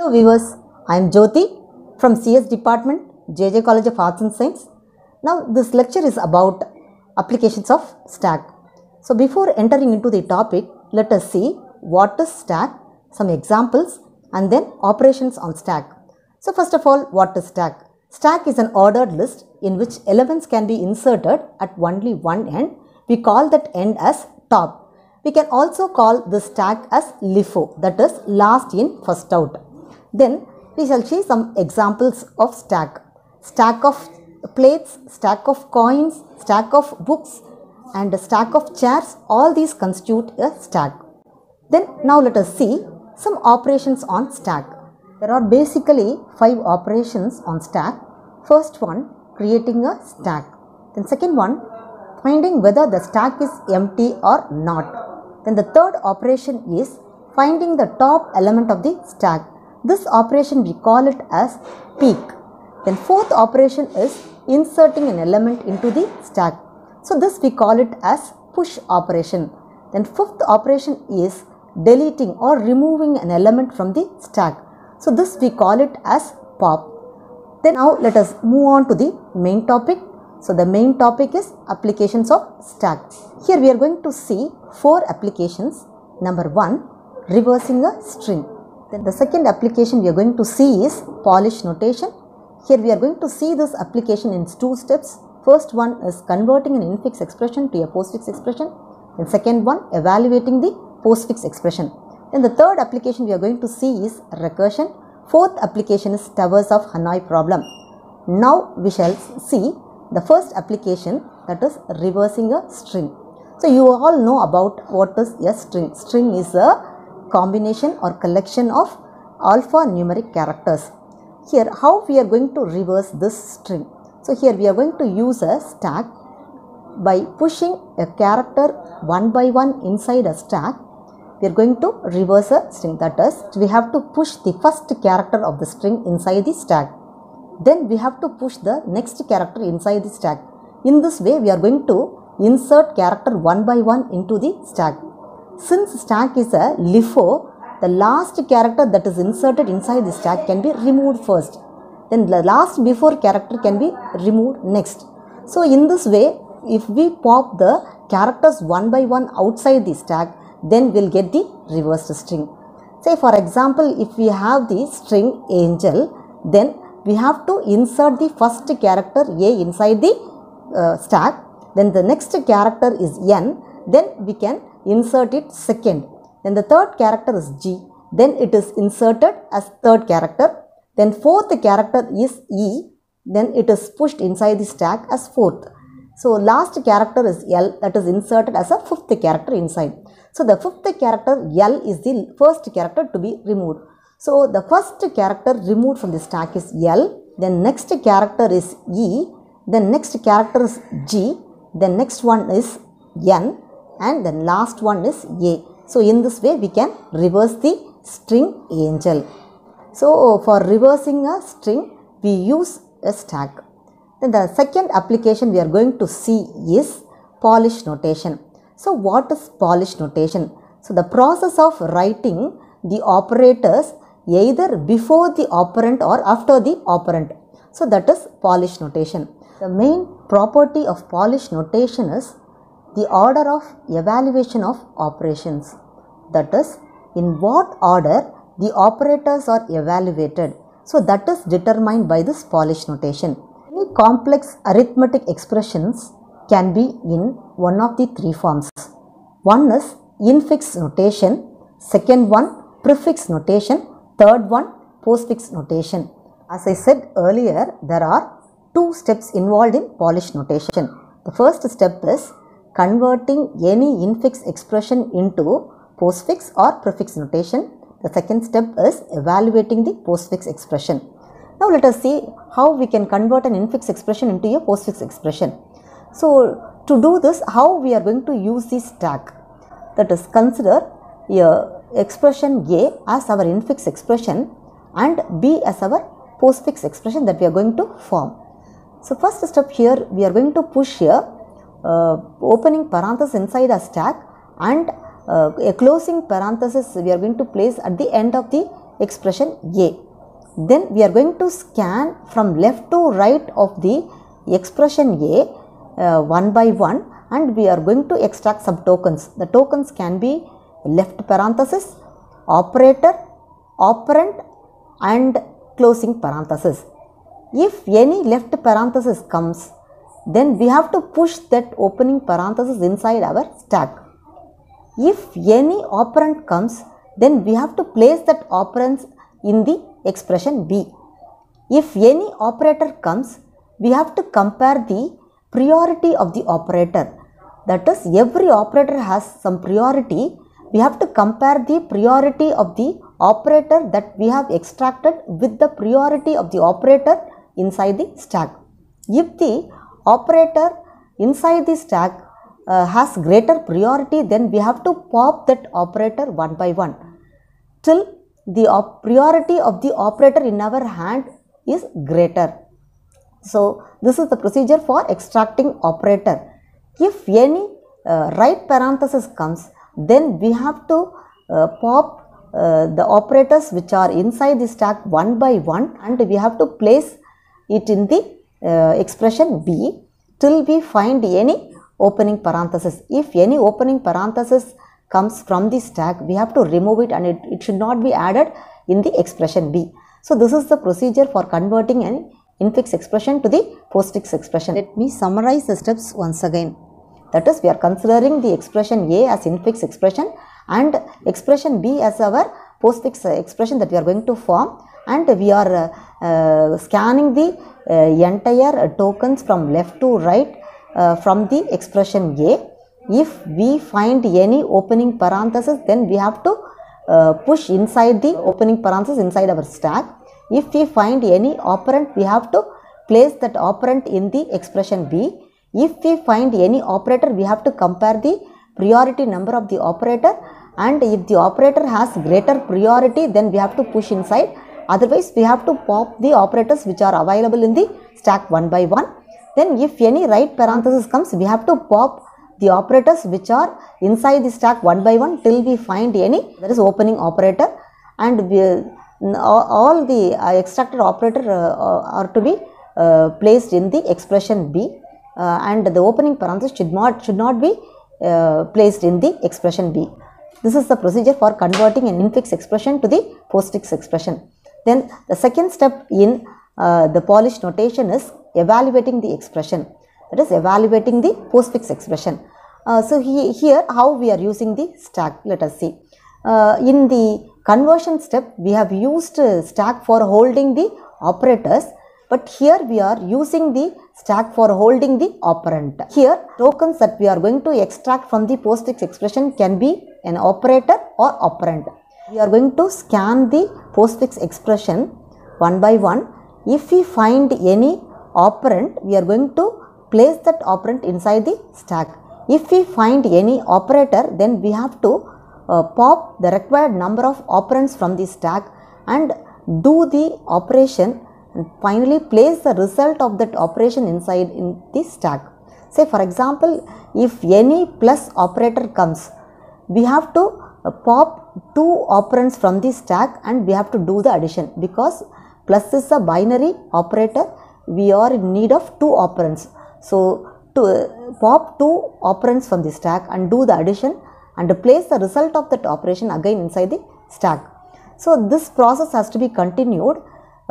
Hello viewers, I am Jothi from CS Department, JJ College of Arts and Science. Now this lecture is about applications of stack. So before entering into the topic, let us see what is stack, some examples and then operations on stack. So first of all, what is stack? Stack is an ordered list in which elements can be inserted at only one end. We call that end as top. We can also call the stack as LIFO, that is last in first out. Then we shall see some examples of stack. Stack of plates, stack of coins, stack of books and a stack of chairs, all these constitute a stack. Then now let us see some operations on stack. There are basically 5 operations on stack. First one, creating a stack. Then second one, finding whether the stack is empty or not. Then the third operation is finding the top element of the stack. This operation we call it as peek. Then fourth operation is inserting an element into the stack. So this we call it as push operation. Then fifth operation is deleting or removing an element from the stack. So this we call it as pop. Then now let us move on to the main topic. So the main topic is applications of stack. Here we are going to see 4 applications. Number 1, reversing a string. Then the second application we are going to see is polish notation. Here we are going to see this application in 2 steps. First one is converting an infix expression to a postfix expression. Then second one, evaluating the postfix expression. Then the third application we are going to see is recursion. Fourth application is towers of Hanoi problem. Now we shall see the first application, that is reversing a string. So you all know about what is a string. String is a combination or collection of alphanumeric characters. Here how we are going to reverse this string. So here we are going to use a stack by pushing a character one by one inside a stack. We are going to reverse a string, that is we have to push the first character of the string inside the stack. Then we have to push the next character inside the stack. In this way we are going to insert character one by one into the stack. Since stack is a LIFO, the last character that is inserted inside the stack can be removed first. Then the last before character can be removed next. So in this way, if we pop the characters one by one outside the stack, then we'll get the reversed string. Say for example, if we have the string angel, then we have to insert the first character A inside the stack. Then the next character is N. Then we can insert it second. Then the third character is G. Then it is inserted as third character. Then fourth character is E. Then it is pushed inside the stack as fourth. So last character is L, that is inserted as a fifth character inside. So the fifth character L is the first character to be removed. So the first character removed from the stack is L. Then next character is E. Then next character is G. Then next one is N. And then last one is A. So in this way we can reverse the string angel. So for reversing a string we use a stack. Then the second application we are going to see is polish notation. So what is polish notation? So the process of writing the operators either before the operand or after the operand. So that is polish notation. The main property of polish notation is the order of evaluation of operations. That is, in what order the operators are evaluated. So that is determined by this polish notation. Any complex arithmetic expressions can be in one of the 3 forms. One is infix notation, second one prefix notation, third one postfix notation. As I said earlier, there are 2 steps involved in polish notation. The first step is converting any infix expression into postfix or prefix notation. The second step is evaluating the postfix expression. Now let us see how we can convert an infix expression into a postfix expression. So to do this, how we are going to use the stack? That is, consider a expression A as our infix expression and B as our postfix expression that we are going to form. So first step here, we are going to push here opening parenthesis inside a stack and a closing parenthesis we are going to place at the end of the expression A. Then we are going to scan from left to right of the expression A one by one, and we are going to extract some tokens. The tokens can be left parenthesis, operator, operand and closing parenthesis. If any left parenthesis comes, then we have to push that opening parenthesis inside our stack. If any operand comes, then we have to place that operand in the expression B. If any operator comes, we have to compare the priority of the operator. That is, every operator has some priority. We have to compare the priority of the operator that we have extracted with the priority of the operator inside the stack. If the operator inside the stack has greater priority, then we have to pop that operator one by one till the priority of the operator in our hand is greater. So this is the procedure for extracting operator. If any right parenthesis comes, then we have to pop the operators which are inside the stack one by one, and we have to place it in the expression B till we find any opening parenthesis. If any opening parenthesis comes from the stack, we have to remove it, and it should not be added in the expression B. So this is the procedure for converting an infix expression to the postfix expression. Let me summarize the steps once again. That is, we are considering the expression A as infix expression and expression B as our postfix expression that we are going to form, and we are scanning the entire tokens from left to right from the expression A. If we find any opening parenthesis, then we have to push inside the opening parenthesis inside our stack. If we find any operand, we have to place that operand in the expression B. If we find any operator, we have to compare the priority number of the operator, and if the operator has greater priority, then we have to push inside. Otherwise, we have to pop the operators which are available in the stack one by one. Then if any right parenthesis comes, we have to pop the operators which are inside the stack one by one till we find any, that is opening operator, and all the extracted operator are to be placed in the expression B, and the opening parenthesis should not be placed in the expression B. This is the procedure for converting an infix expression to the postfix expression. Then the second step in the Polish notation is evaluating the expression, that is evaluating the postfix expression. So here how we are using the stack, let us see. In the conversion step, we have used stack for holding the operators, but here we are using the stack for holding the operand. Here tokens that we are going to extract from the postfix expression can be an operator or operand. We are going to scan the postfix expression one by one. If we find any operand, we are going to place that operand inside the stack. If we find any operator, then we have to pop the required number of operands from the stack and do the operation, and finally place the result of that operation inside in the stack. Say for example, if any plus operator comes, we have to pop two operands from the stack and we have to do the addition. Because plus is a binary operator, we are in need of two operands. So to pop two operands from the stack and do the addition and place the result of that operation again inside the stack. So this process has to be continued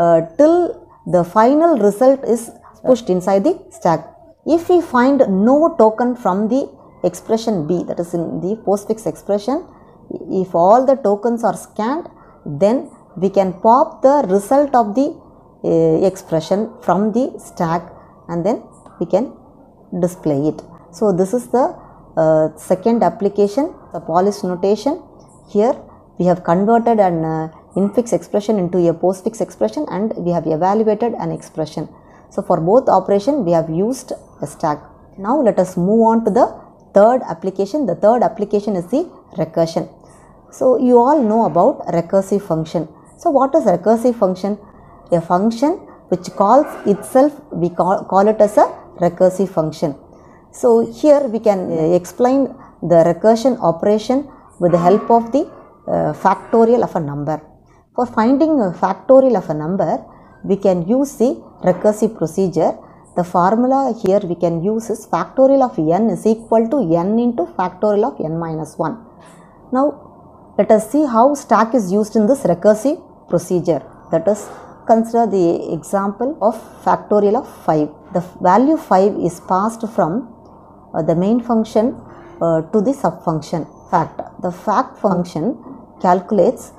till the final result is pushed inside the stack. If we find no token from the expression B, that is in the postfix expression, if all the tokens are scanned, then we can pop the result of the expression from the stack and then we can display it. So this is the second application, the Polish notation. Here we have converted an infix expression into a postfix expression and we have evaluated an expression. So for both operation we have used a stack. Now let us move on to the third application. The third application is the recursion. So you all know about recursive function. So what is recursive function? A function which calls itself, we call it as a recursive function. So here we can explain the recursion operation with the help of the factorial of a number. For finding a factorial of a number, we can use the recursive procedure. The formula here we can use is factorial of n is equal to n into factorial of n minus 1. Now, let us see how stack is used in this recursive procedure. That is, consider the example of factorial of 5. The value 5 is passed from the main function to the subfunction fact. The fact function calculates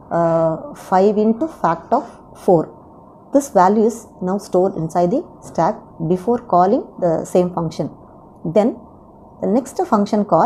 5 into fact of 4. This value is now stored inside the stack before calling the same function. Then the next function call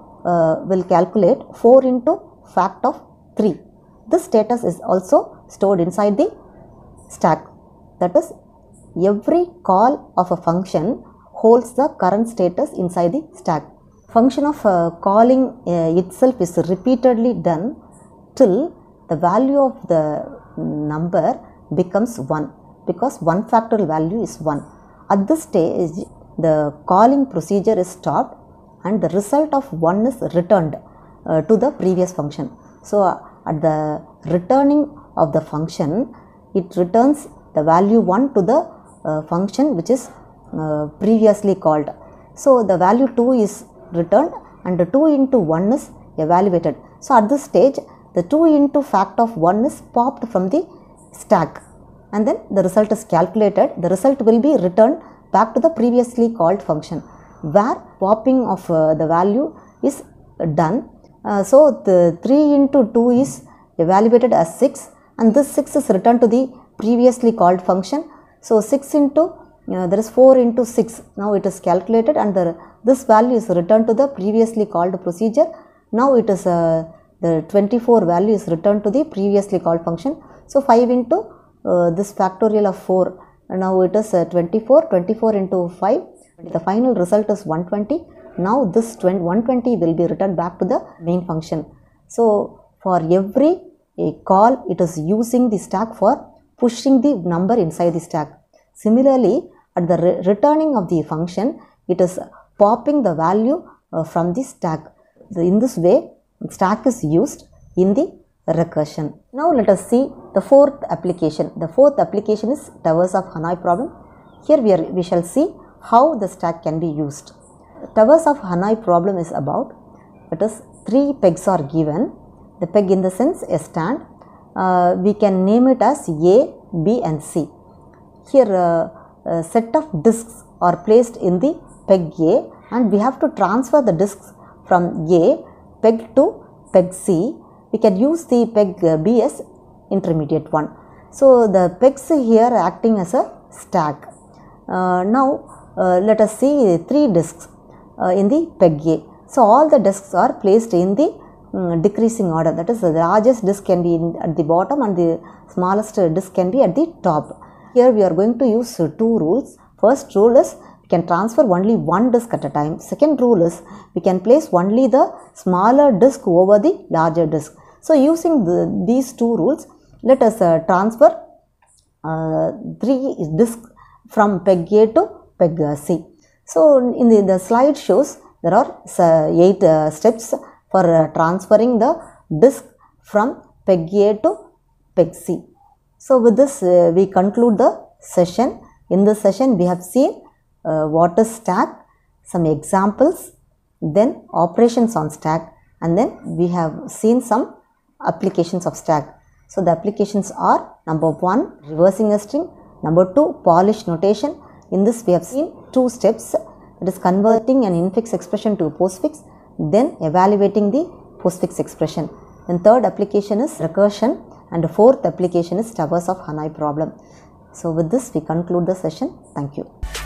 will calculate 4 into fact of 3. This status is also stored inside the stack. That is, every call of a function holds the current status inside the stack. Function of calling itself is repeatedly done till the value of the number becomes 1, because 1 factorial value is 1. At this stage, the calling procedure is stopped and the result of 1 is returned to the previous function. So, at the returning of the function, it returns the value 1 to the function which is previously called. So, the value 2 is returned and the 2 into 1 is evaluated. So, at this stage, the 2 into fact of 1 is popped from the stack and then the result is calculated. The result will be returned back to the previously called function where popping of the value is done. So, the 3 into 2 is evaluated as 6 and this 6 is returned to the previously called function. So, 6 into there is 4 into 6, now it is calculated and this value is returned to the previously called procedure. Now, it is the 24 value is returned to the previously called function. So, 5 into this factorial of 4, now it is 24 into 5, the final result is 120. Now, this 120 will be returned back to the main function. So, for every call, it is using the stack for pushing the number inside the stack. Similarly, at the returning of the function, it is popping the value from the stack. So, in this way, stack is used in the recursion. Now, let us see the fourth application. The fourth application is towers of Hanoi problem. Here we shall see how the stack can be used. Towers of Hanoi problem is about, it is 3 pegs are given. The peg in the sense a stand. We can name it as A, B and C. Here a set of discs are placed in the peg A and we have to transfer the discs from A peg to peg C. We can use the peg B as intermediate one. So, the pegs here acting as a stack. Now, let us see 3 discs in the peg A. So, all the discs are placed in the decreasing order, that is the largest disc can be at the bottom and the smallest disc can be at the top. Here we are going to use 2 rules. First rule is we can transfer only one disc at a time. Second rule is we can place only the smaller disc over the larger disc. So, using these 2 rules, let us transfer 3 discs from peg A to peg C. So, in the slide shows there are 8 steps for transferring the disc from peg A to peg C. So, with this we conclude the session. In this session we have seen what is stack, some examples, then operations on stack, and then we have seen some applications of stack. So, the applications are number 1 reversing a string, number 2 polish notation. In this we have seen 2 steps, that is converting an infix expression to a postfix, then evaluating the postfix expression. Then third application is recursion and the fourth application is towers of Hanoi problem. So, with this we conclude the session. Thank you.